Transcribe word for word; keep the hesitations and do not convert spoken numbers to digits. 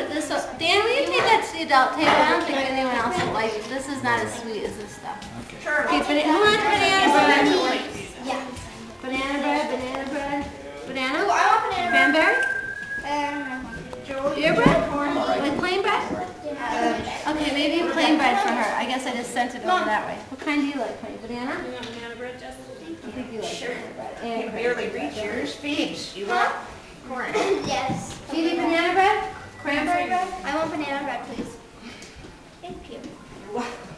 put this up. Dan, will you take that to the adult table? I don't think anyone else will like it. This is not as sweet as this stuff. Sure. Okay, but who wants banana bread? Yeah. Banana bread, banana bread, banana? Oh, I want banana bread. Cranberry? Um, Your bread? Like plain bread? Okay, maybe plain bread for her. I guess I just sent it over that way. What kind do you like, honey? Banana? You want banana bread, Justin? I think you like Sure. banana bread. You And can barely reach yours. Speech. You want corn? yes. Do you need banana bread? Cranberry bread? I want banana bread, please. Thank you. You're welcome.